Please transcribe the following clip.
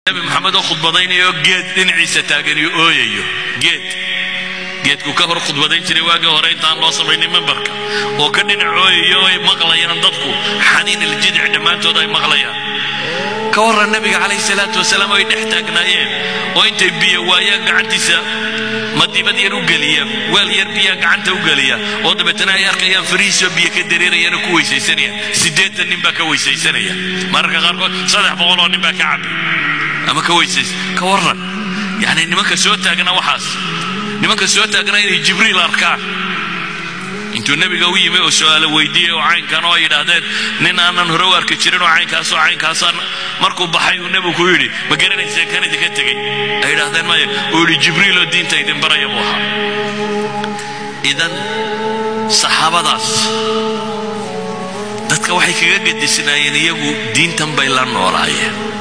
nabi maxamed oo khudbadaynayo geed dhinaciisa taagan iyo ooyayo geedku ka hor khudbadayn jiray waagii hore intaan loo samaynin mimbarka oo ka dhinac ooyayo ay maqlayaan dadku xaniin aljidc dhammaantood ay maqlayaan ka warran nabiga calayhi salaatu wasalaam ay dhex taagnaayeen oo intay biyo waayaan gacantiisa madibad yar u geliya weel yar biyo gacanta u geliya oo dabeetana ay arkayaan fariiso biyo ka dareerayaan ku weysaysanayaan 80 nin baa ka weysaysanaya mararka qaarkood 300 oo nin baa ka cabay ama ka weysays ka warran yani nimanka soo taagna waxaas nimanka soo taagna inay jibriil arkaan intuu nabiga u yimi oo su'aalo weydiiyay oo caynkan oo yiraahdeen nin aanan hore u arki jirin oo caynkaas markuu baxay uu nabigu ku yiri ma garanaysaa kanadi ka tagay ay yiraahdeen ma uu yiri jibriil oo diinta idin baraya buu ahaa idan saxaabadaas dadka waxay kaga gadisnaayeen iyagu diintan bay la noolaayeen